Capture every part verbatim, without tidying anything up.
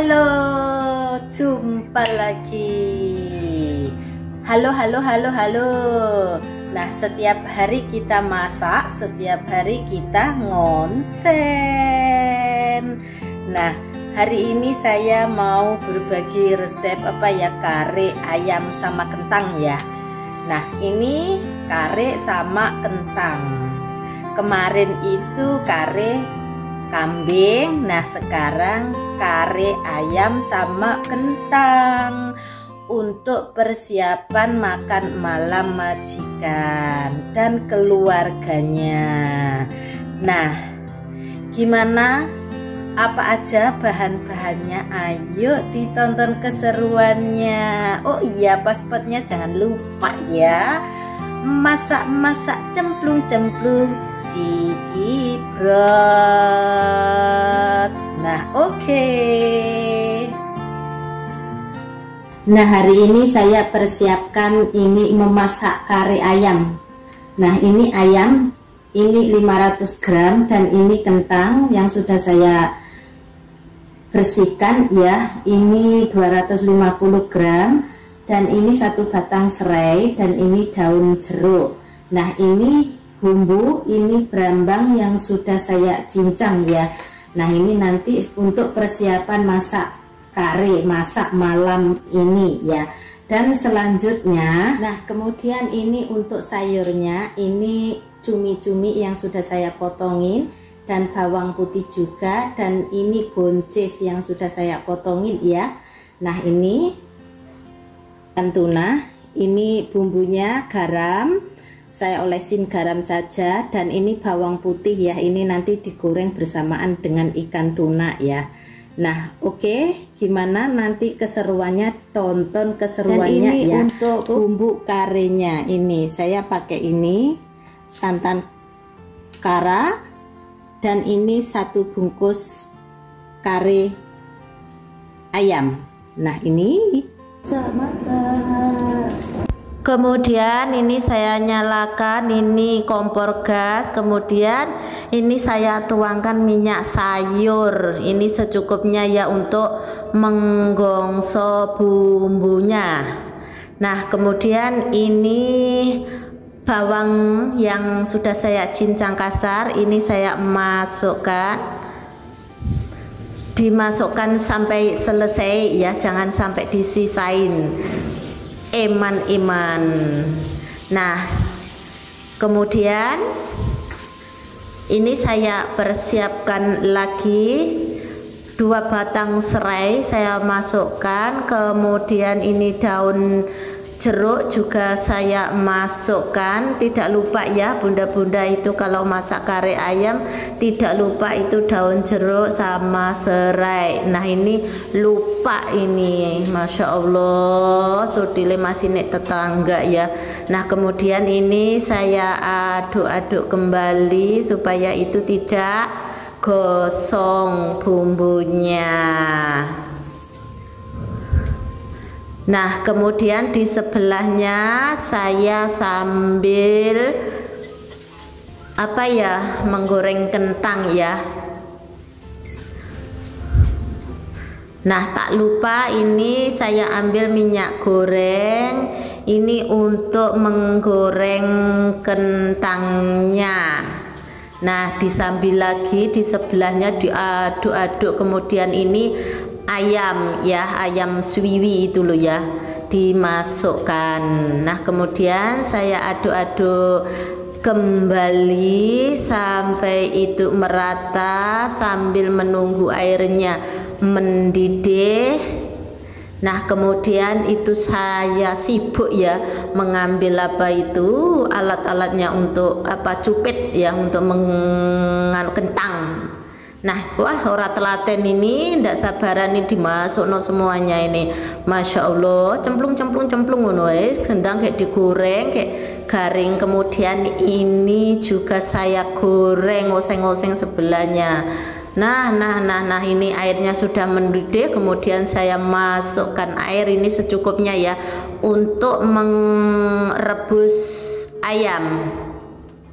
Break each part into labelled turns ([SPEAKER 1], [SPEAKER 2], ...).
[SPEAKER 1] Halo, jumpa lagi. Halo, halo, halo, halo. Nah, setiap hari kita masak, setiap hari kita ngonten. Nah, hari ini saya mau berbagi resep apa ya, kare ayam sama kentang ya. Nah, ini kare sama kentang. Kemarin itu kare kambing, nah sekarang kare ayam sama kentang untuk persiapan makan malam majikan dan keluarganya. Nah, gimana? Apa aja bahan-bahannya? Ayo ditonton keseruannya. Oh iya, paspotnya jangan lupa ya. Masak-masak cemplung-cemplung cikibrot. Nah, oke. Okay. Nah, hari ini saya persiapkan ini memasak kare ayam. Nah, ini ayam, ini lima ratus gram dan ini kentang yang sudah saya bersihkan ya. Ini dua ratus lima puluh gram dan ini satu batang serai dan ini daun jeruk. Nah, ini bumbu, ini berambang yang sudah saya cincang ya. Nah, ini nanti untuk persiapan masak kare, masak malam ini ya. Dan selanjutnya, nah kemudian ini untuk sayurnya, ini cumi-cumi yang sudah saya potongin dan bawang putih juga, dan ini buncis yang sudah saya potongin ya. Nah, ini ikan tuna, ini bumbunya garam, saya olesin garam saja, dan ini bawang putih ya, ini nanti digoreng bersamaan dengan ikan tuna ya. Nah, oke, okay. Gimana nanti keseruannya, tonton keseruannya. Dan ini ya. Untuk bumbu karenya ini saya pakai ini santan kara dan ini satu bungkus kare ayam. Nah, ini masak. Kemudian ini saya nyalakan ini kompor gas, kemudian ini saya tuangkan minyak sayur, ini secukupnya ya untuk menggongso bumbunya. Nah, kemudian ini bawang yang sudah saya cincang kasar, ini saya masukkan, dimasukkan sampai selesai ya, jangan sampai disisain. Eman-eman. Nah, kemudian ini saya persiapkan lagi dua batang serai saya masukkan, kemudian ini daun jeruk juga saya masukkan. Tidak lupa ya bunda-bunda itu kalau masak kare ayam tidak lupa itu daun jeruk sama serai. Nah, ini lupa ini, masya Allah sudile masih nek tetangga ya. Nah, kemudian ini saya aduk-aduk kembali supaya itu tidak gosong bumbunya. Nah, kemudian di sebelahnya saya sambil apa ya, menggoreng kentang ya. Nah, tak lupa ini saya ambil minyak goreng ini untuk menggoreng kentangnya. Nah, disambil lagi di sebelahnya diaduk-aduk, kemudian ini ayam ya, ayam swiwi itu loh ya, dimasukkan. Nah, kemudian saya aduk-aduk kembali sampai itu merata sambil menunggu airnya mendidih. Nah, kemudian itu saya sibuk ya mengambil apa itu alat-alatnya untuk apa, cupit ya, untuk mengan kentang. Nah, wah ora telaten ini, ndak sabaran ini dimasuk no semuanya ini, masya Allah, cemplung cemplung cemplung ngono wis, kentang kayak digoreng kayak garing. Kemudian ini juga saya goreng oseng-oseng sebelahnya. Nah, nah, nah, nah, ini airnya sudah mendidih, kemudian saya masukkan air ini secukupnya ya untuk merebus ayam.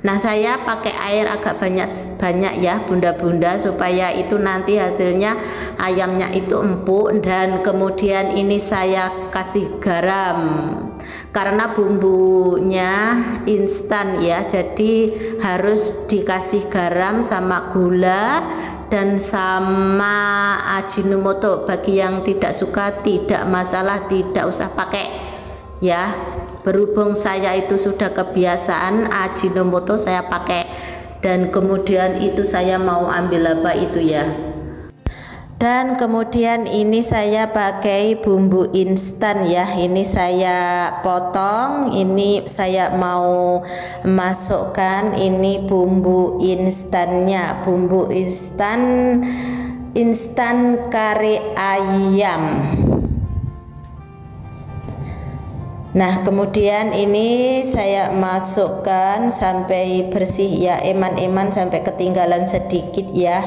[SPEAKER 2] Nah, saya pakai air agak banyak-banyak ya bunda-bunda, supaya itu nanti hasilnya ayamnya itu empuk. Dan kemudian ini saya kasih garam karena bumbunya instan ya, jadi harus dikasih garam sama gula dan sama Ajinomoto. Bagi yang tidak suka tidak masalah, tidak usah pakai ya. Berhubung saya itu sudah kebiasaan Ajinomoto saya pakai. Dan kemudian itu saya mau ambil apa itu ya. Dan kemudian ini saya pakai bumbu instan ya. Ini saya potong, ini saya mau masukkan ini bumbu instannya, bumbu instan instan kari ayam. Nah, kemudian ini saya masukkan sampai bersih ya, eman-eman sampai ketinggalan sedikit ya.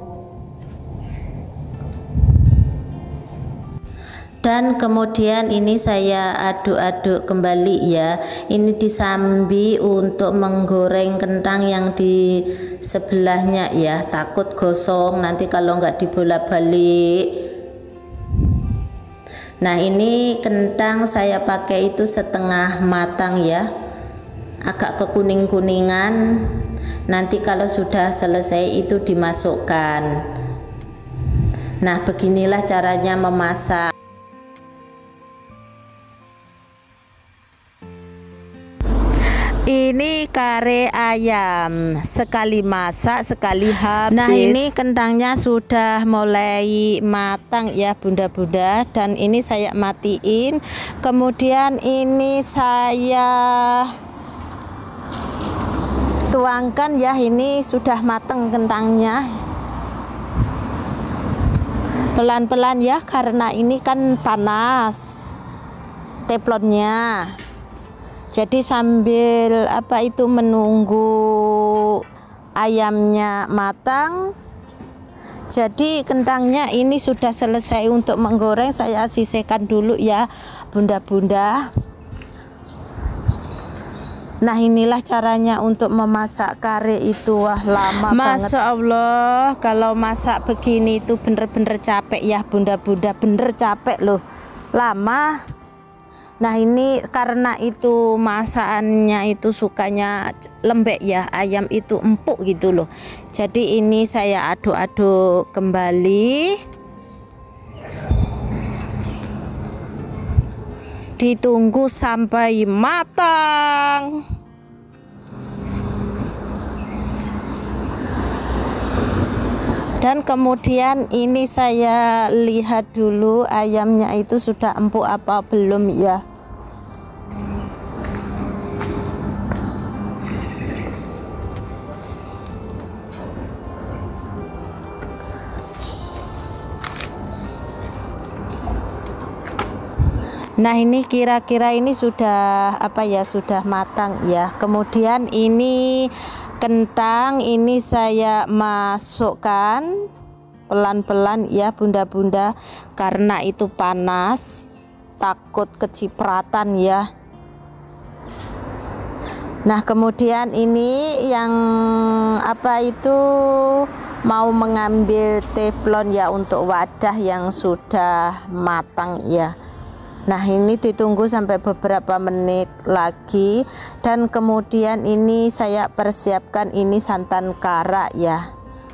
[SPEAKER 2] Dan kemudian ini saya aduk-aduk kembali ya. Ini disambi untuk menggoreng kentang yang di sebelahnya ya. Takut gosong nanti kalau nggak dibolak-balik. Nah, ini kentang saya pakai itu setengah matang ya, agak kekuning-kuningan. Nanti kalau sudah selesai itu dimasukkan. Nah, beginilah caranya memasak. Ini kare ayam, sekali masak sekali habis. Nah, ini kentangnya sudah mulai matang ya bunda-bunda, dan ini saya matiin. Kemudian ini saya tuangkan ya, ini sudah matang kentangnya. Pelan-pelan ya, karena ini kan panas teflonnya. Jadi sambil apa itu menunggu ayamnya matang, jadi kentangnya ini sudah selesai untuk menggoreng. Saya sisihkan dulu ya bunda-bunda. Nah, inilah caranya untuk memasak kare itu. Wah, lama banget. Masya Allah, kalau masak begini itu bener-bener capek ya bunda-bunda, bener capek loh, lama. Nah, ini karena itu masakannya itu sukanya lembek ya, ayam itu empuk gitu loh. Jadi ini saya aduk-aduk kembali, ditunggu sampai matang. Dan kemudian ini saya lihat dulu ayamnya itu sudah empuk apa belum ya. Nah, ini kira-kira ini sudah apa ya, sudah matang ya. Kemudian ini kentang ini saya masukkan pelan-pelan ya bunda-bunda, karena itu panas, takut kecipratan ya. Nah, kemudian ini yang apa itu mau mengambil teflon ya untuk wadah yang sudah matang ya. Nah, ini ditunggu sampai beberapa menit lagi. Dan kemudian ini saya persiapkan ini santan kara ya.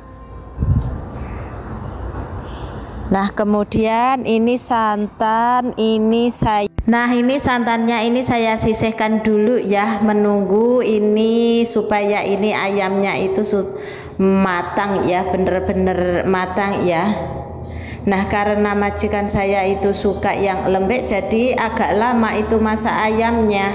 [SPEAKER 2] Nah, kemudian ini santan ini saya Nah, ini santannya ini saya sisihkan dulu ya, menunggu ini supaya ini ayamnya itu matang ya, bener-bener matang ya. Nah, karena majikan saya itu suka yang lembek, jadi agak lama itu masak ayamnya.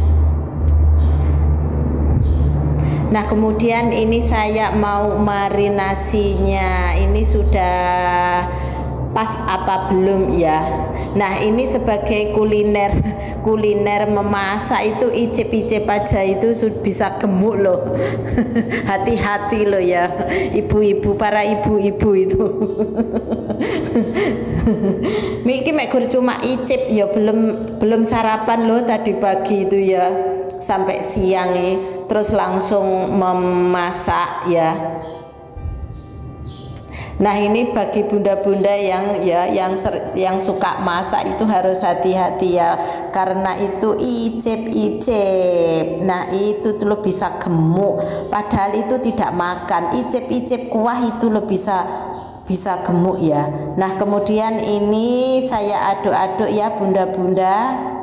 [SPEAKER 2] Nah, kemudian ini saya mau marinasinya. Ini sudah pas apa belum ya. Nah, ini sebagai kuliner kuliner memasak itu icip-icip aja itu bisa gemuk loh. Hati-hati loh ya ibu-ibu, para ibu-ibu itu. Miki mek gur cuma icip ya, belum belum sarapan loh tadi pagi itu ya, sampai siang nih terus langsung memasak ya. Nah ini bagi bunda-bunda yang ya yang yang suka masak itu harus hati-hati ya, karena itu icip-icip. Nah itu tuh lo bisa gemuk, padahal itu tidak makan. Icip-icip kuah itu lo bisa bisa gemuk ya. Nah kemudian ini saya aduk-aduk ya bunda-bunda.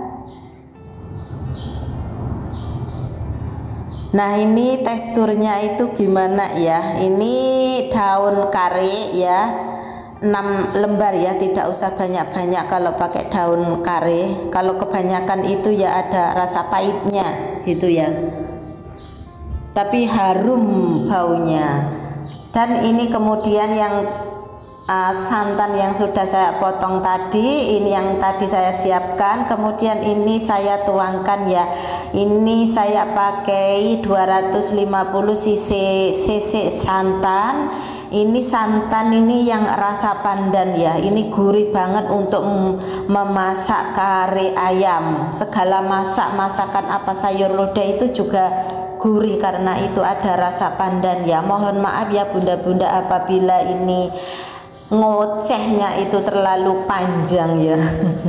[SPEAKER 2] Nah ini teksturnya itu gimana ya, ini daun kare ya, enam lembar ya, tidak usah banyak-banyak kalau pakai daun kare. Kalau kebanyakan itu ya ada rasa pahitnya gitu ya, tapi harum baunya. Dan ini kemudian yang uh, santan yang sudah saya potong tadi, ini yang tadi saya siapkan. Kemudian ini saya tuangkan ya, ini saya pakai dua ratus lima puluh cc santan. Ini santan ini yang rasa pandan ya, ini gurih banget untuk memasak kare ayam. Segala masak masakan apa sayur lodeh itu juga gurih karena itu ada rasa pandan ya. Mohon maaf ya bunda-bunda apabila ini ngocehnya itu terlalu panjang ya.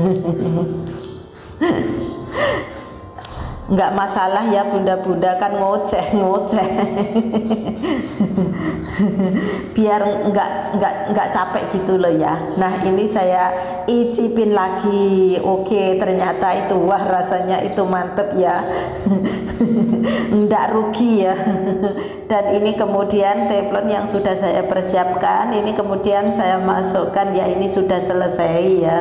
[SPEAKER 2] Enggak masalah ya bunda-bunda, kan ngoceh-ngoceh. Biar enggak enggak enggak capek gitu loh ya. Nah ini saya icipin lagi. Oke ternyata itu wah rasanya itu mantep ya. Enggak rugi ya. Dan ini kemudian teflon yang sudah saya persiapkan, ini kemudian saya masukkan ya, ini sudah selesai ya.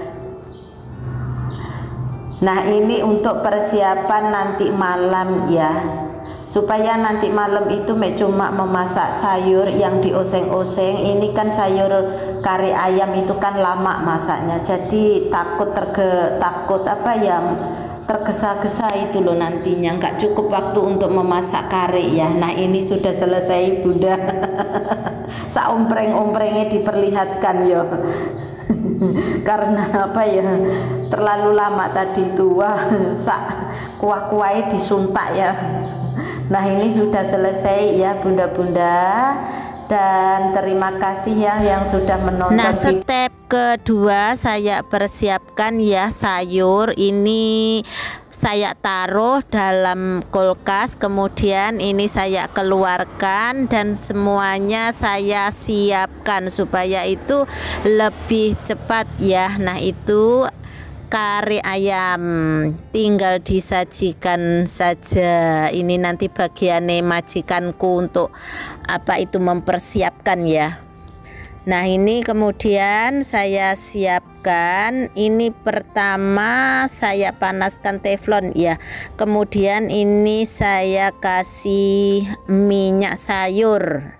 [SPEAKER 2] Nah ini untuk persiapan nanti malam ya, supaya nanti malam itu cuma memasak sayur yang dioseng-oseng. Ini kan sayur kari ayam itu kan lama masaknya, jadi takut terge takut apa ya, tergesa-gesa itu loh nantinya, nggak cukup waktu untuk memasak kari ya. Nah ini sudah selesai bunda. Saompreng-omprengnya diperlihatkan ya. Karena apa ya, terlalu lama tadi itu, wah sak kuah-kuahnya disuntak ya. Nah ini sudah selesai ya bunda-bunda, dan terima kasih ya yang sudah menonton.
[SPEAKER 3] Nah step kedua saya persiapkan ya sayur ini, saya taruh dalam kulkas, kemudian ini saya keluarkan dan semuanya saya siapkan supaya itu lebih cepat ya. Nah itu kari ayam tinggal disajikan saja. Ini nanti bagiannya majikanku untuk apa itu mempersiapkan ya. Nah ini kemudian saya siapkan, ini pertama saya panaskan teflon ya, kemudian ini saya kasih minyak sayur.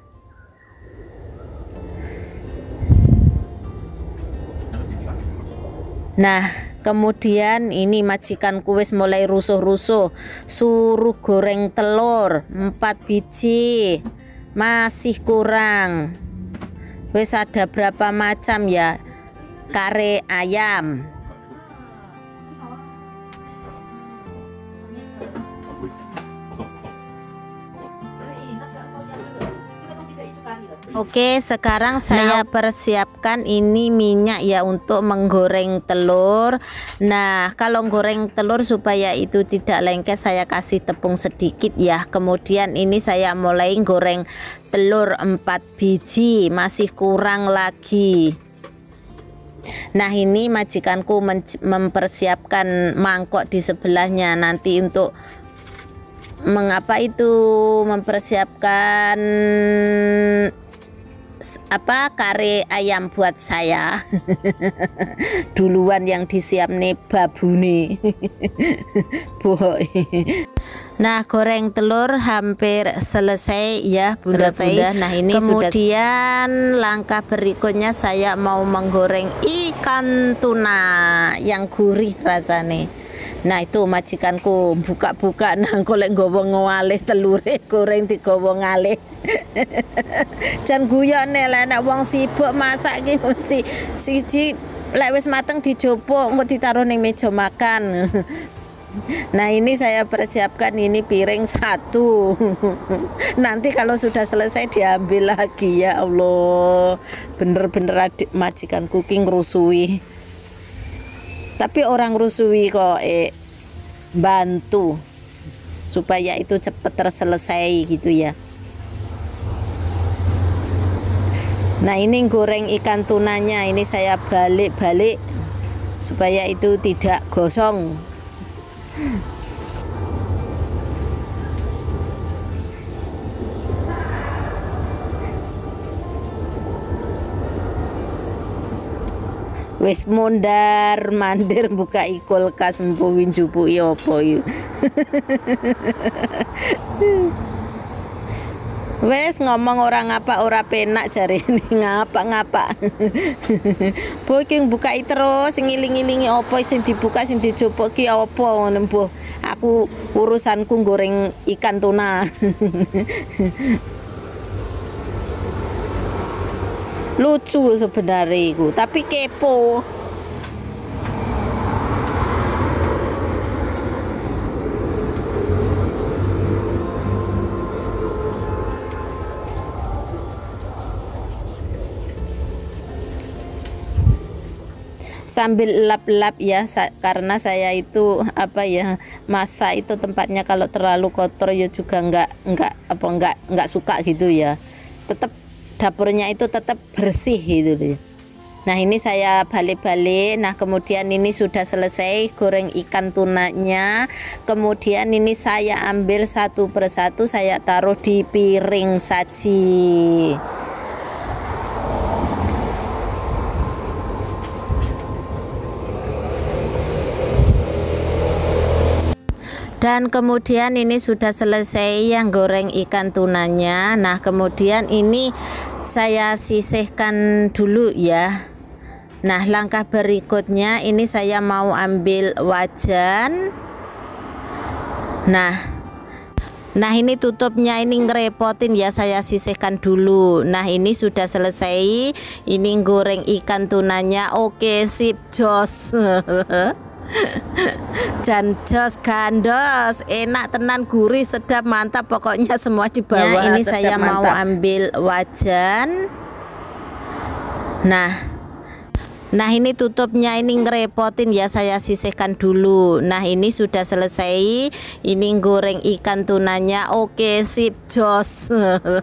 [SPEAKER 3] Nah kemudian ini majikanku wis mulai rusuh-rusuh, suruh goreng telur empat biji, masih kurang. Wis ada berapa macam ya kare ayam. Oke sekarang saya persiapkan ini minyak ya untuk menggoreng telur. Nah kalau goreng telur supaya itu tidak lengket saya kasih tepung sedikit ya. Kemudian ini saya mulai goreng telur empat biji, masih kurang lagi. Nah ini majikanku mempersiapkan mangkok di sebelahnya nanti untuk mengapa itu mempersiapkan apa kare ayam buat saya. Duluan yang disiap nih babu nih. Boy. Nah goreng telur hampir selesai ya bunda-bunda. Nah ini kemudian sudah. Langkah berikutnya saya mau menggoreng ikan tuna yang gurih rasanya. Nah itu majikanku buka-buka nang golek nggawa ngalih telure goreng digawa ngalih. Jan guyone lek nek wong sibuk masak iki mesti siji lek wis mateng dijupuk engko ditaruh ning meja makan. Nah ini saya persiapkan, ini piring satu. Nanti kalau sudah selesai diambil lagi. Ya Allah, bener-bener adik majikan cooking rusui. Tapi orang rusui kok eh, bantu supaya itu cepat terselesai gitu ya. Nah ini goreng ikan tunanya, ini saya balik-balik supaya itu tidak gosong. Wis mondar mandir buka kulkas empuwin jupuki apa iki. Wes ngomong orang ngapa ora penak jare ini ngapa-ngapa. Booking bukai terus ngiling-ngilingi apa sing dibuka sing dijupuk ki apa ngono mbuh. Aku urusanku goreng ikan tuna. Lucu sebenarnya iku, tapi kepo. Sambil lap-lap ya, karena saya itu apa ya, masak itu tempatnya kalau terlalu kotor ya juga enggak enggak apa enggak enggak suka gitu ya. Tetap dapurnya itu tetap bersih gitu ya. Nah ini saya balik-balik. Nah kemudian ini sudah selesai goreng ikan tunanya. Kemudian ini saya ambil satu persatu, saya taruh di piring saji. Dan kemudian ini sudah selesai yang goreng ikan tunanya. Nah kemudian ini saya sisihkan dulu ya. Nah langkah berikutnya ini saya mau ambil wajan. Nah Nah ini tutupnya ini ngerepotin ya, saya sisihkan dulu. Nah ini sudah selesai, ini goreng ikan tunanya. Oke sip jos. Jan jos gandos, enak tenan, gurih, sedap, mantap, pokoknya semua di bawah. Ya, ini saya mantap. Mau ambil wajan. Nah Nah ini tutupnya ini ngerepotin ya, saya sisihkan dulu. Nah ini sudah selesai, ini goreng ikan tunanya. Oke sip jos.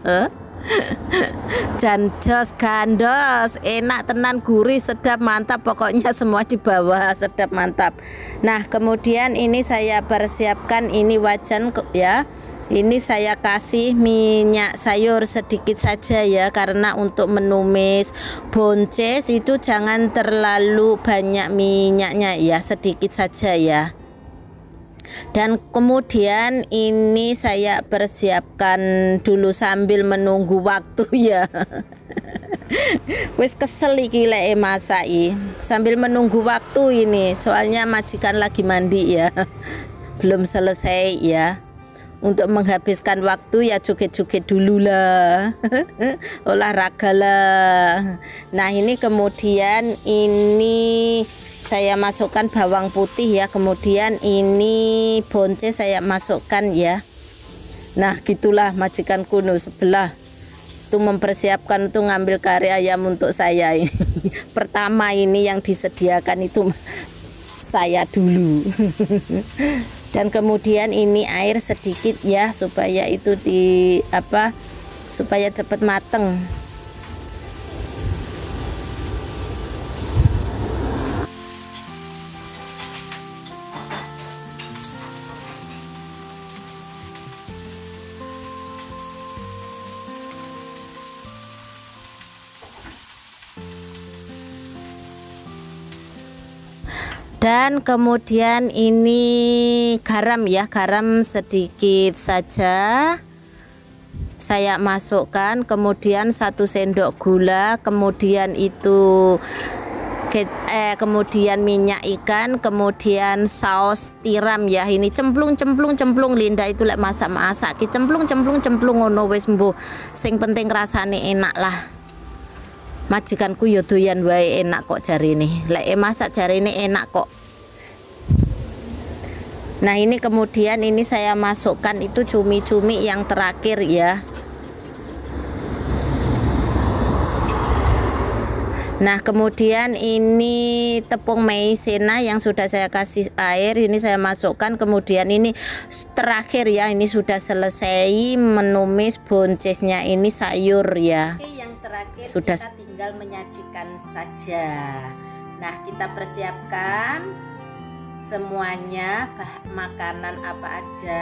[SPEAKER 3] Jan jos gandos, enak tenan, gurih, sedap, mantap, pokoknya semua di bawah, sedap, mantap. Nah kemudian ini saya persiapkan ini wajan ya. Ini saya kasih minyak sayur sedikit saja ya, karena untuk menumis bonces itu jangan terlalu banyak minyaknya ya, sedikit saja ya. Dan kemudian ini saya persiapkan dulu sambil menunggu waktu ya. Wis kesel iki lek masaki sambil menunggu waktu ini, soalnya majikan lagi mandi ya. Belum selesai ya. Untuk menghabiskan waktu ya joget-joget dulu lah. Olahraga lah. Nah ini kemudian ini saya masukkan bawang putih ya, kemudian ini bonces saya masukkan ya. Nah gitulah majikanku nu sebelah itu mempersiapkan untuk ngambil kari ayam untuk saya ini. Pertama ini yang disediakan itu saya dulu. Dan kemudian ini air sedikit ya, supaya itu di apa supaya cepat mateng. Dan kemudian ini garam ya, garam sedikit saja saya masukkan, kemudian satu sendok gula, kemudian itu eh, kemudian minyak ikan, kemudian saus tiram ya. Ini cemplung cemplung cemplung Linda itu lek masak-masak ki cemplung cemplung cemplung ngono wis mbuh, sing penting rasane enak lah. Majikanku yo doyan wae enak kok jarine. Lek masak jarine enak kok. Nah ini kemudian ini saya masukkan itu cumi-cumi yang terakhir ya. Nah kemudian ini tepung maizena yang sudah saya kasih air, ini saya masukkan. Kemudian ini terakhir ya, ini sudah selesai menumis boncesnya ini sayur ya.
[SPEAKER 2] Oke, yang terakhir
[SPEAKER 3] sudah
[SPEAKER 2] kita tinggal menyajikan saja. Nah kita persiapkan semuanya, makanan apa aja,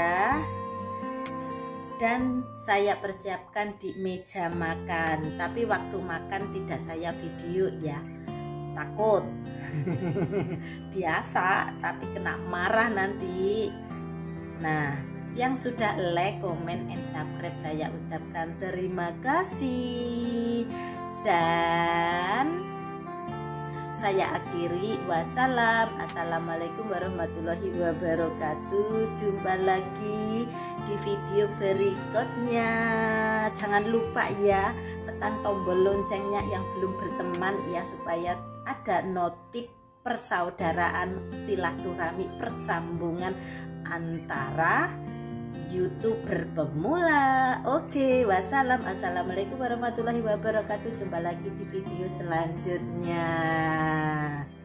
[SPEAKER 2] dan saya persiapkan di meja makan. Tapi waktu makan tidak saya video ya, takut biasa tapi kena marah nanti. Nah yang sudah like, comment, and subscribe saya ucapkan terima kasih, dan saya akhiri wassalam, assalamualaikum warahmatullahi wabarakatuh. Jumpa lagi di video berikutnya. Jangan lupa ya, tekan tombol loncengnya yang belum berteman ya, supaya ada notif persaudaraan, silaturahmi, persambungan antara YouTuber pemula. Oke, wassalam, assalamualaikum warahmatullahi wabarakatuh. Jumpa lagi di video selanjutnya.